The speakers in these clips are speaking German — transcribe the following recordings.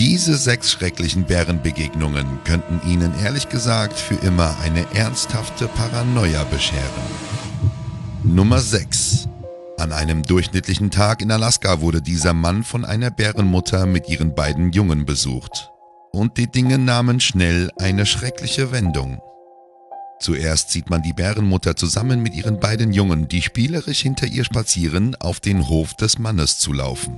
Diese 6 schrecklichen Bärenbegegnungen könnten Ihnen ehrlich gesagt für immer eine ernsthafte Paranoia bescheren. Nummer 6. An einem durchschnittlichen Tag in Alaska wurde dieser Mann von einer Bärenmutter mit ihren beiden Jungen besucht. Und die Dinge nahmen schnell eine schreckliche Wendung. Zuerst sieht man die Bärenmutter zusammen mit ihren beiden Jungen, die spielerisch hinter ihr spazieren, auf den Hof des Mannes zulaufen.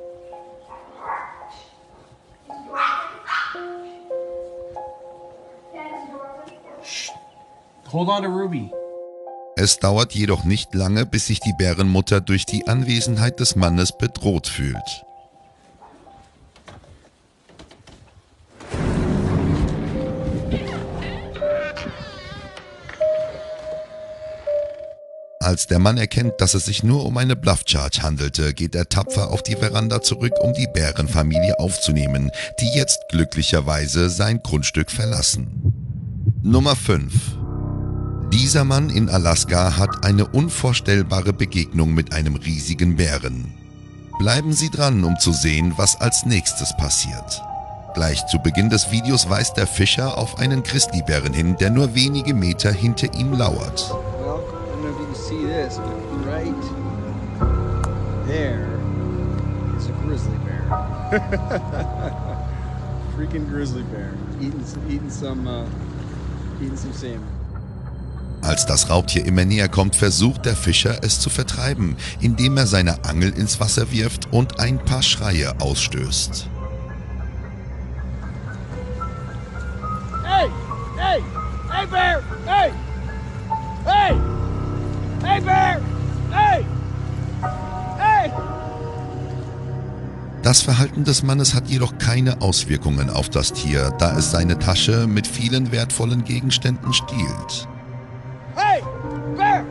Hold on to Ruby. Es dauert jedoch nicht lange, bis sich die Bärenmutter durch die Anwesenheit des Mannes bedroht fühlt. Als der Mann erkennt, dass es sich nur um eine Bluff-Charge handelte, geht er tapfer auf die Veranda zurück, um die Bärenfamilie aufzunehmen, die jetzt glücklicherweise sein Grundstück verlassen. Nummer 5. Dieser Mann in Alaska hat eine unvorstellbare Begegnung mit einem riesigen Bären. Bleiben Sie dran, um zu sehen, was als nächstes passiert. Gleich zu Beginn des Videos weist der Fischer auf einen Grizzlybären hin, der nur wenige Meter hinter ihm lauert. Well, I don't know if you can see this, but right there is a grizzly bear. Freaking grizzly bear. Eating some salmon. Als das Raubtier immer näher kommt, versucht der Fischer, es zu vertreiben, indem er seine Angel ins Wasser wirft und ein paar Schreie ausstößt. Hey! Hey! Hey, bear! Hey! Hey! Hey, bear! Hey! Hey! Das Verhalten des Mannes hat jedoch keine Auswirkungen auf das Tier, da es seine Tasche mit vielen wertvollen Gegenständen stiehlt. Hey! Bear!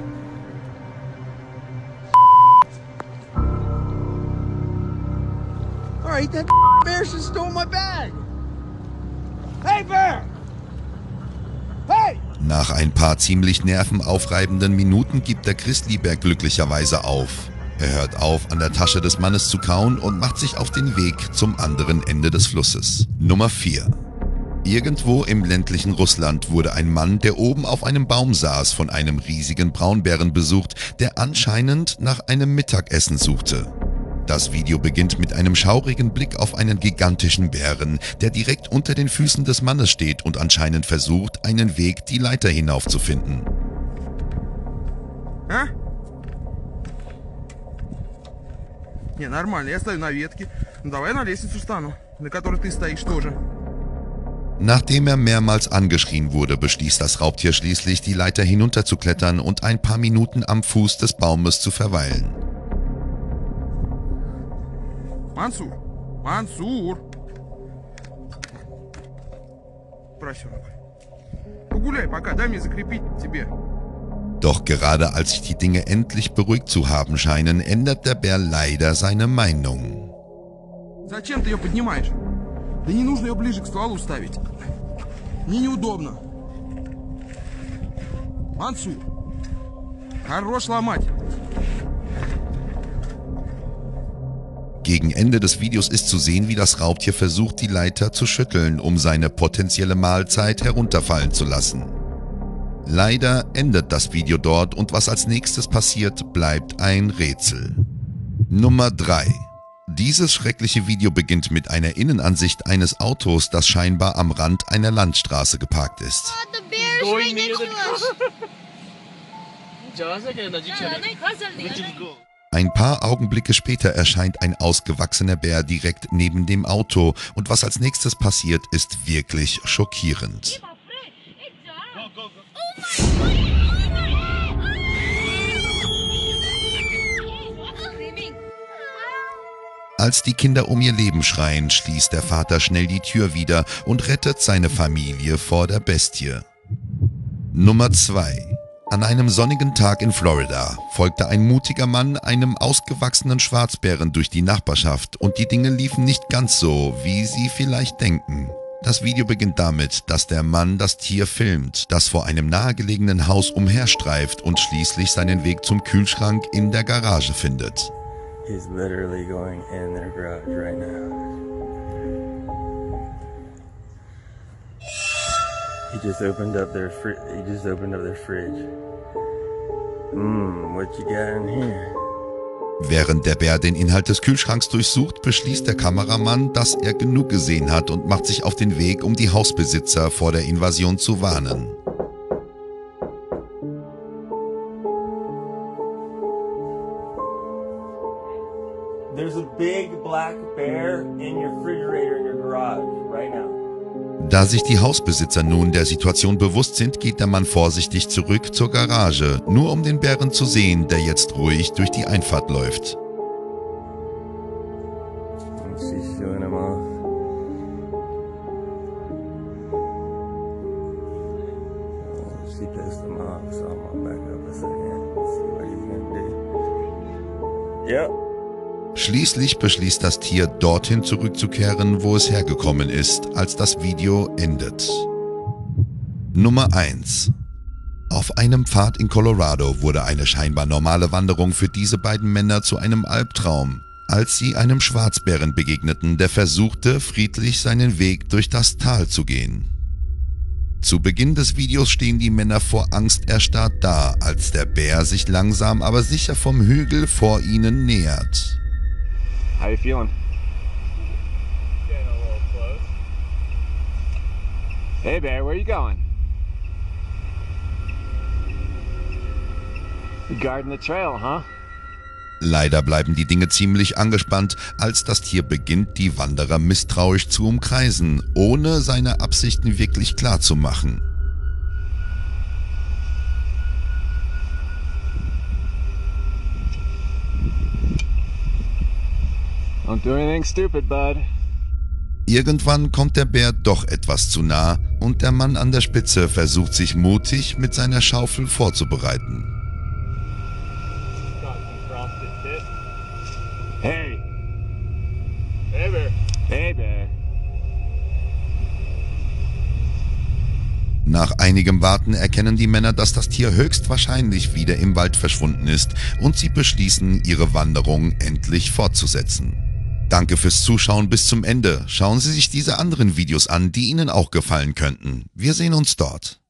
Alright, that bear just stole my bag! Hey, bear! Hey! Nach ein paar ziemlich nervenaufreibenden Minuten gibt der Grizzlybär glücklicherweise auf. Er hört auf, an der Tasche des Mannes zu kauen und macht sich auf den Weg zum anderen Ende des Flusses. Nummer 4. Irgendwo im ländlichen Russland wurde ein Mann, der oben auf einem Baum saß, von einem riesigen Braunbären besucht, der anscheinend nach einem Mittagessen suchte. Das Video beginnt mit einem schaurigen Blick auf einen gigantischen Bären, der direkt unter den Füßen des Mannes steht und anscheinend versucht, einen Weg die Leiter hinauf zu finden. А? Не, нормально, я стою на ветке. Ну давай на лестницу встану, на которой ты стоишь тоже. Nachdem er mehrmals angeschrien wurde, beschließt das Raubtier schließlich, die Leiter hinunterzuklettern und ein paar Minuten am Fuß des Baumes zu verweilen. Мансур, Мансур. Просёнок. Погуляй пока, дай мне закрепить тебе. Doch gerade als sich die Dinge endlich beruhigt zu haben scheinen, ändert der Bär leider seine Meinung. Зачем ты ее поднимаешь? Да не нужно ее ближе к стволу ставить. Мне неудобно. Мансур, хорош ломать. Gegen Ende des Videos ist zu sehen, wie das Raubtier versucht, die Leiter zu schütteln, um seine potenzielle Mahlzeit herunterfallen zu lassen. Leider endet das Video dort und was als nächstes passiert, bleibt ein Rätsel. Nummer 3. Dieses schreckliche Video beginnt mit einer Innenansicht eines Autos, das scheinbar am Rand einer Landstraße geparkt ist. Ein paar Augenblicke später erscheint ein ausgewachsener Bär direkt neben dem Auto und was als nächstes passiert, ist wirklich schockierend. Als die Kinder um ihr Leben schreien, schließt der Vater schnell die Tür wieder und rettet seine Familie vor der Bestie. Nummer 2. An einem sonnigen Tag in Florida folgte ein mutiger Mann einem ausgewachsenen Schwarzbären durch die Nachbarschaft und die Dinge liefen nicht ganz so, wie Sie vielleicht denken. Das Video beginnt damit, dass der Mann das Tier filmt, das vor einem nahegelegenen Haus umherstreift und schließlich seinen Weg zum Kühlschrank in der Garage findet. He's literally going in their garage right now. He just opened up their fridge. What you got in here? Während der Bär den Inhalt des Kühlschranks durchsucht, beschließt der Kameramann, dass er genug gesehen hat und macht sich auf den Weg, um die Hausbesitzer vor der Invasion zu warnen. There's a big black bear in your refrigerator in your garage right now. Da sich die Hausbesitzer nun der Situation bewusst sind, geht der Mann vorsichtig zurück zur Garage, nur um den Bären zu sehen, der jetzt ruhig durch die Einfahrt läuft. She's showing him off. She pissed him off, so I'm gonna back up a second and see what he's gonna do. Yep. Schließlich beschließt das Tier, dorthin zurückzukehren, wo es hergekommen ist, als das Video endet. Nummer 1. Auf einem Pfad in Colorado wurde eine scheinbar normale Wanderung für diese beiden Männer zu einem Albtraum, als sie einem Schwarzbären begegneten, der versuchte, friedlich seinen Weg durch das Tal zu gehen. Zu Beginn des Videos stehen die Männer vor Angst erstarrt da, als der Bär sich langsam aber sicher vom Hügel vor ihnen nähert. How you feeling? Getting a little close. Hey bear, where you going? You guarding the trail, huh? Leider bleiben die Dinge ziemlich angespannt, als das Tier beginnt, die Wanderer misstrauisch zu umkreisen, ohne seine Absichten wirklich klar zu machen. Don't do anything stupid, bud. Irgendwann kommt der Bär doch etwas zu nah und der Mann an der Spitze versucht sich mutig mit seiner Schaufel vorzubereiten. Got some frosted tips. Hey. Hey, bear. Hey bear. Nach einigem Warten erkennen die Männer, dass das Tier höchstwahrscheinlich wieder im Wald verschwunden ist und sie beschließen, ihre Wanderung endlich fortzusetzen. Danke fürs Zuschauen bis zum Ende. Schauen Sie sich diese anderen Videos an, die Ihnen auch gefallen könnten. Wir sehen uns dort.